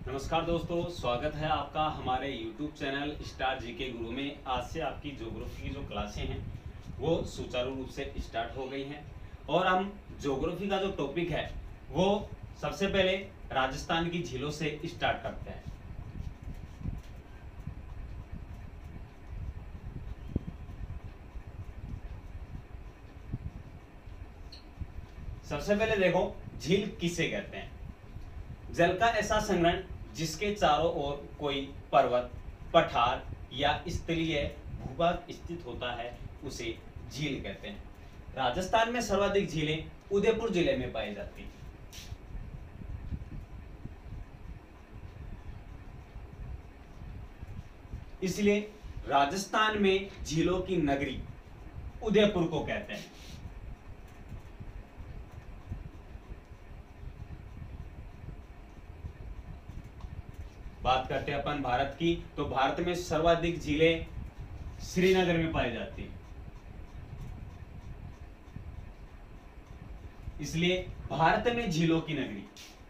नमस्कार दोस्तों, स्वागत है आपका हमारे YouTube चैनल स्टार जीके गुरु में। आज से आपकी ज्योग्राफी की जो क्लासें हैं वो सुचारू रूप से स्टार्ट हो गई हैं और हम ज्योग्राफी का जो टॉपिक है वो सबसे पहले राजस्थान की झीलों से स्टार्ट करते हैं। सबसे पहले देखो, झील किसे कहते हैं। जल का ऐसा संग्रहण जिसके चारों ओर कोई पर्वत, पठार या स्थलीय भूभाग स्थित होता है उसे झील कहते हैं। राजस्थान में सर्वाधिक झीलें उदयपुर जिले में पाई जाती हैं। इसलिए राजस्थान में झीलों की नगरी उदयपुर को कहते हैं। बात करते हैं अपन भारत की, तो भारत में सर्वाधिक झीलें श्रीनगर में पाई जाती हैं। इसलिए भारत में झीलों की नगरी।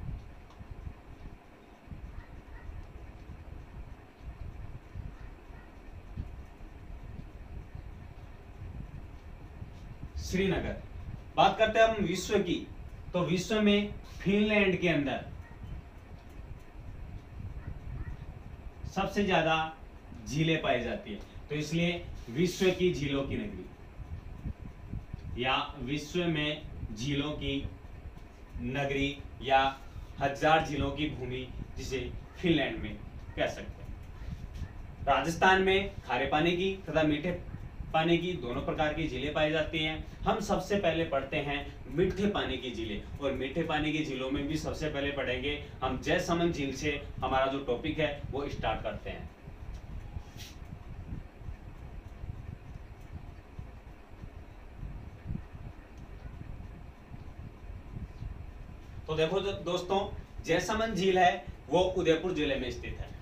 श्रीनगर। बात करते हैं हम विश्व की, तो विश्व में फिनलैंड के अंदर सबसे ज्यादा झीलें पाई जाती है, तो इसलिए विश्व की झीलों की नगरी या विश्व में झीलों की नगरी या हजार झीलों की भूमि जिसे फिनलैंड में कह सकते हैं। राजस्थान में खारे पानी की तथा मीठे पानी की दोनों प्रकार की झीलें पाई जाती हैं। हम सबसे पहले पढ़ते हैं मीठे पानी की झीलें, और मीठे पानी की झीलों में भी सबसे पहले पढ़ेंगे हम जयसमंद झील से। हमारा जो टॉपिक है वो स्टार्ट करते हैं। तो देखो दोस्तों, जयसमंद झील है वो उदयपुर जिले में स्थित है।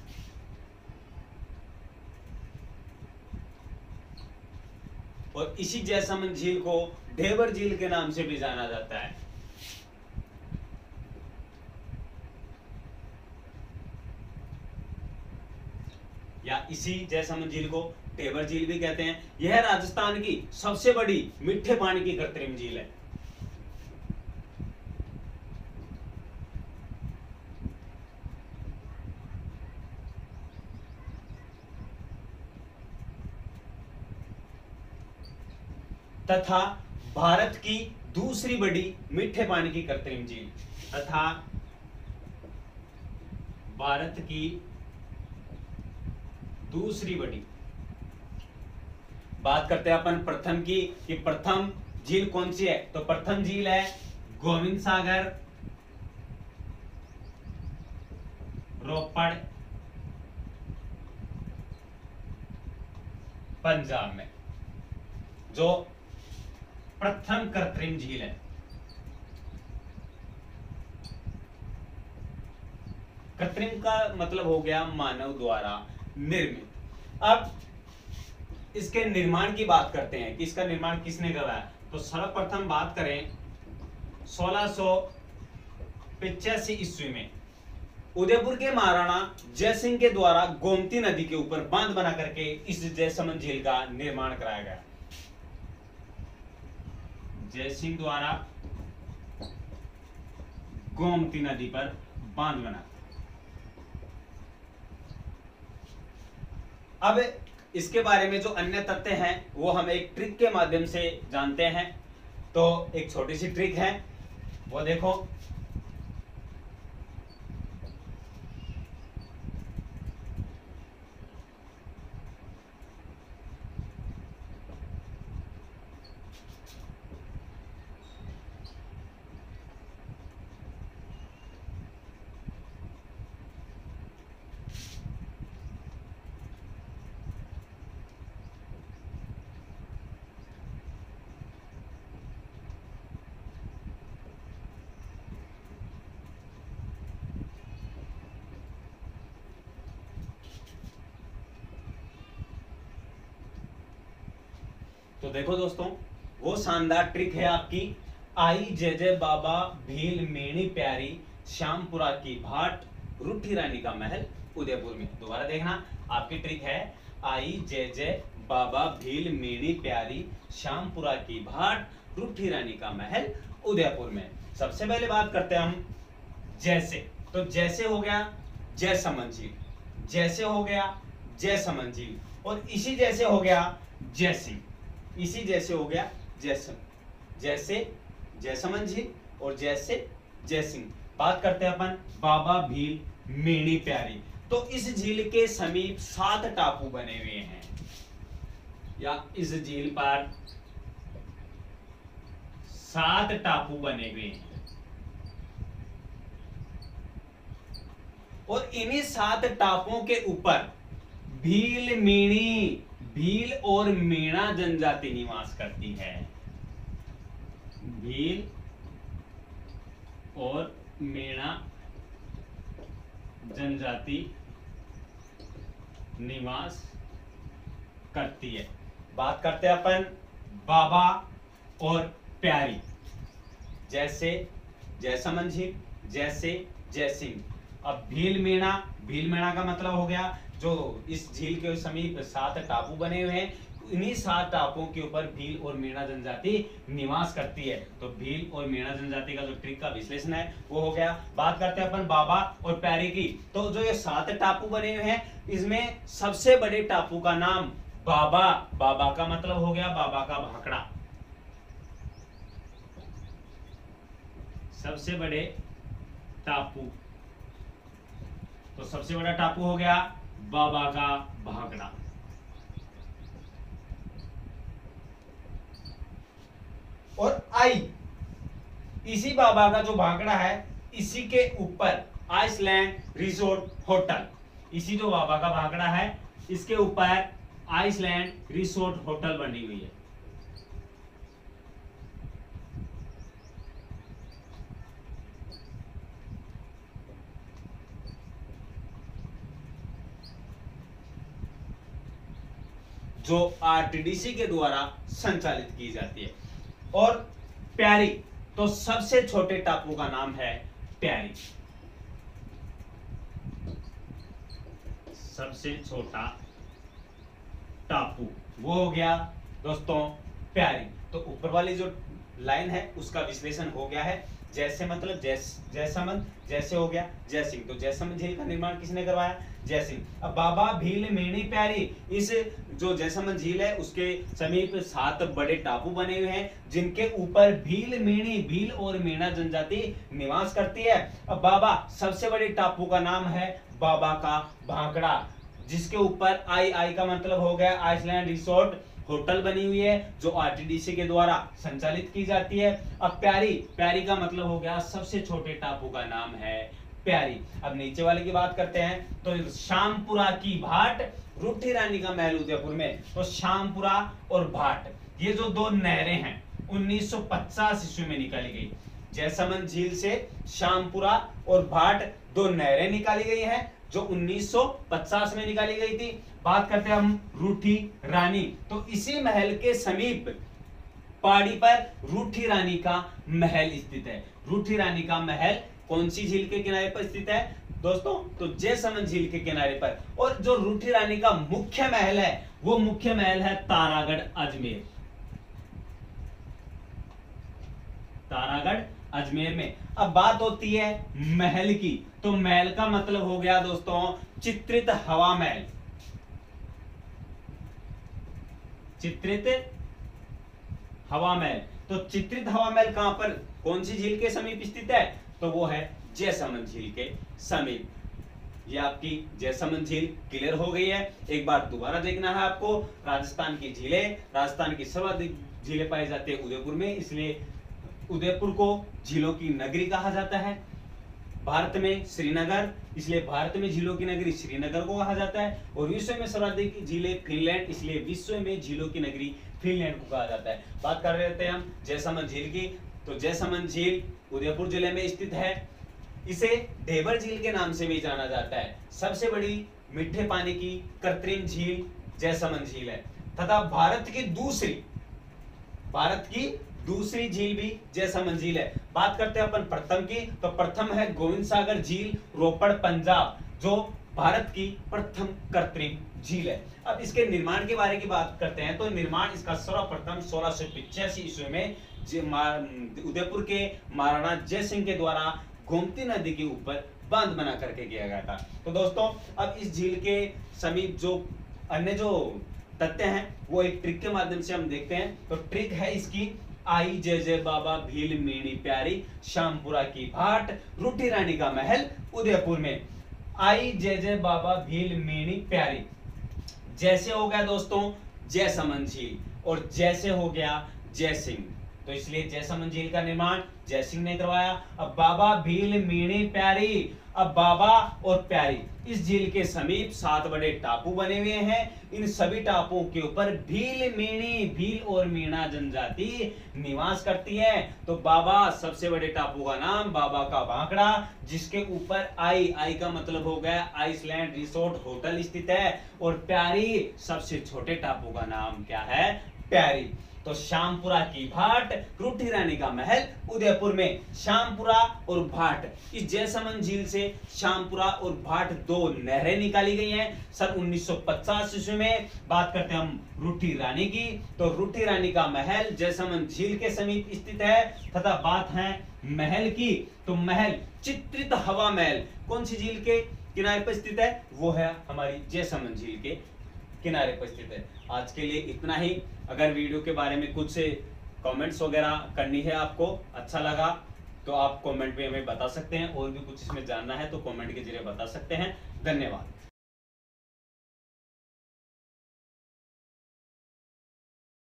और इसी जयसमंद झील को ढेबर झील के नाम से भी जाना जाता है। या इसी जयसमंद झील को ढेबर झील भी कहते हैं। यह राजस्थान की सबसे बड़ी मीठे पानी की कृत्रिम झील है। तथा भारत की दूसरी बड़ी मीठे पानी की कृत्रिम झील, तथा भारत की दूसरी बड़ी। बात करते हैं अपन प्रथम की, कि प्रथम झील कौन सी है, तो प्रथम झील है गोविंद सागर, रोपड़, पंजाब में, जो प्रथम कृत्रिम झील है। कृत्रिम का मतलब हो गया मानव द्वारा निर्मित। अब इसके निर्माण की बात करते हैं कि इसका निर्माण किसने कराया। तो सर्वप्रथम बात करें 1685 ईस्वी में उदयपुर के महाराणा जयसिंह के द्वारा गोमती नदी के ऊपर बांध बना करके इस जयसमंद झील का निर्माण कराया गया। जयसिंह द्वारा गोमती नदी पर बांध बना। अब इसके बारे में जो अन्य तथ्य हैं वो हम एक ट्रिक के माध्यम से जानते हैं। तो एक छोटी सी ट्रिक है, वो देखो। तो देखो दोस्तों, वो शानदार ट्रिक है आपकी। आई जय जय बाबा भील मेणी प्यारी, श्यामपुरा की भाट, रूठी रानी का महल उदयपुर में। दोबारा देखना, आपकी ट्रिक है आई जय जय बाबा भील मीणी प्यारी श्यामपुरा की भाट रूठी रानी का महल उदयपुर में। सबसे पहले बात करते हैं हम जैसे। तो जैसे हो गया जयसमंद झील, जैसे हो गया जयसमंद झील, और इसी जैसे हो गया जयसिंह, इसी जैसे हो गया जयसिंह। जैसे जयसमंद झील और जैसे जयसिंह। बात करते हैं अपन बाबा भील मीणी प्यारी। तो इस झील के समीप 7 टापू बने हुए हैं, या इस झील पर 7 टापू बने हुए हैं, और इन्हीं 7 टापुओं के ऊपर भील मीणी, भील और मीणा जनजाति निवास करती है। भील और मीणा जनजाति निवास करती है। बात करते हैं अपन बाबा और प्यारी। जैसे जयसमंद झील, जैसे जयसिंह। अब भील मीणा, भील मीणा का मतलब हो गया जो इस झील के समीप 7 टापू बने हुए हैं, इन्हीं 7 टापुओं के ऊपर भील और मीणा जनजाति निवास करती है। तो भील और मीणा जनजाति का जो ट्रिक का विश्लेषण है वो हो गया। बात करते हैं अपन बाबा और प्यारी की। तो जो ये 7 टापू बने हुए हैं, इसमें सबसे बड़े टापू का नाम बाबा, बाबा का मतलब हो गया बाबा का भाकड़ा। सबसे बड़े टापू, तो सबसे बड़ा टापू हो गया बाबा का भाकड़ा। और आई, इसी बाबा का जो भाकड़ा है इसी के ऊपर आइसलैंड रिसोर्ट होटल, इसी जो बाबा का भाकड़ा है इसके ऊपर आइसलैंड रिसोर्ट होटल बनी हुई है। जो आरटीडीसी के द्वारा संचालित की जाती है। और प्यारी, तो सबसे छोटे टापू का नाम है प्यारी। सबसे छोटा टापू वो हो गया दोस्तों प्यारी। तो ऊपर वाली जो लाइन है उसका विश्लेषण हो गया है। जैसे मतलब जयसमंद, जैसे हो गया जयसिंह। तो जयसमंद झील का निर्माण किसने करवाया? जयसिंह। अब बाबा भील मीणी प्यारी, इस जो जयसमंद झील है उसके समीप 7 बड़े टापू बने हुए हैं जिनके ऊपर भील मीणी, भील और मीणा जनजाति निवास करती है। अब बाबा सबसे बड़े टापू का नाम है बाबा का भाकड़ा, जिसके ऊपर आई का मतलब हो गया आइसलैंड रिसोर्ट होटल बनी हुई है जो आरटीडीसी के द्वारा संचालित की जाती है। अब प्यारी, प्यारी का मतलब हो गया सबसे छोटे टापू का नाम है प्यारी। अब नीचे वाले की बात करते हैं। तो श्यामपुरा की भाट रूठी रानी का महल उदयपुर में। तो श्यामपुरा और भाट, ये जो 2 नहरें हैं 1950 ईस्वी में निकाली गई। जयसमंद झील से श्यामपुरा और भाट 2 नहरें निकाली गई हैं जो 1950 में निकाली गई थी। बात करते हैं हम रूठी रानी। तो इसी महल के समीप पहाड़ी पर रूठी रानी का महल स्थित है। रूठी रानी का महल कौन सी झील के किनारे पर स्थित है दोस्तों? तो जयसमंद झील के किनारे पर। और जो रूठी रानी का मुख्य महल है वो मुख्य महल है तारागढ़ अजमेर। तारागढ़ अजमेर में। अब बात होती है महल की। तो महल का मतलब हो गया दोस्तों चित्रित हवा महल। चित्रित हवा महल। तो चित्रित हवा महल कहां पर, कौन सी झील के समीप स्थित है? तो वो है जयसमंद झील के समीप। ये आपकी जयसमंद झील क्लियर हो गई है। एक बार दोबारा देखना है आपको। राजस्थान की झीलें, राजस्थान की सर्वाधिक झीलें पाई जाती है उदयपुर में, इसलिए उदयपुर को झीलों की नगरी कहा जाता है। भारत में श्रीनगर, इसलिए भारत में झीलों की नगरी श्रीनगर को कहा जाता है। और विश्व में सर्वाधिक झीलें फिनलैंड, इसलिए विश्व में झीलों की नगरी फिनलैंड को कहा जाता है। बात कर रहे थे हम जयसमंद झील की। तो जयसमंद झील उदयपुर जिले में स्थित है। इसे ढेबर झील के नाम से भी जाना जाता है। सबसे बड़ी मीठे पानी की कृत्रिम झील जयसमंद झील है तथा भारत की दूसरी झील भी जयसमंद झील है। बात करते हैं अपन प्रथम की, तो प्रथम है गोविंद सागर झील, रोपड़ पंजाब, जो भारत की प्रथम कृत्रिम झील है। अब इसके निर्माण के बारे की बात करते हैं, तो निर्माण इसका सर्वप्रथम 1685 ईस्वी में उदयपुर के महाराणा जय सिंह के द्वारा गोमती नदी के ऊपर बांध बना करके किया गया था। तो दोस्तों अब इस झील के समीप जो अन्य जो तथ्य हैं वो एक ट्रिक के माध्यम से हम देखते हैं। तो ट्रिक है इसकी, आई जय जय बाबा भील मीणी प्यारी, श्यामपुरा की भाट, रूठी रानी का महल उदयपुर में। आई जय जय बाबा भील मीणी प्यारी, जैसे हो गया दोस्तों जयसमंद झील और जैसे हो गया जय सिंह, तो इसलिए जयसमंद झील का निर्माण जय सिंह ने करवाया। अब बाबा भील मीणी प्यारी, अब बाबा और प्यारी, इस झील के समीप 7 बड़े टापू बने हुए हैं। इन सभी टापुओं के ऊपर भील मीणी, भील और मीणा जनजाति निवास करती है। तो बाबा सबसे बड़े टापू का नाम बाबा का बांकड़ा, जिसके ऊपर आई का मतलब हो गया आइसलैंड रिसोर्ट होटल स्थित है, और प्यारी सबसे छोटे टापू का नाम क्या है, प्यारी। तो श्यामपुरा की भाट, रूठी रानी का महल उदयपुर में। श्यामपुरा और भाट, इस जयसमंद झील से श्यामपुरा और भाट 2 नहरें निकाली गई हैं सन 1950 ईस्वी में। बात करते हैं हम रूठी रानी की, तो रूठी रानी का महल जयसमंद झील के समीप स्थित है। तथा बात है महल की, तो महल चित्रित हवा महल कौन सी झील के किनारे पर स्थित है, वो है हमारी जयसमंद झील के किनारे पर स्थित है। आज के लिए इतना ही। अगर वीडियो के बारे में कुछ कमेंट्स वगैरह करनी है, आपको अच्छा लगा तो आप कमेंट में हमें बता सकते हैं, और भी कुछ इसमें जानना है तो कमेंट के जरिए बता सकते हैं। धन्यवाद।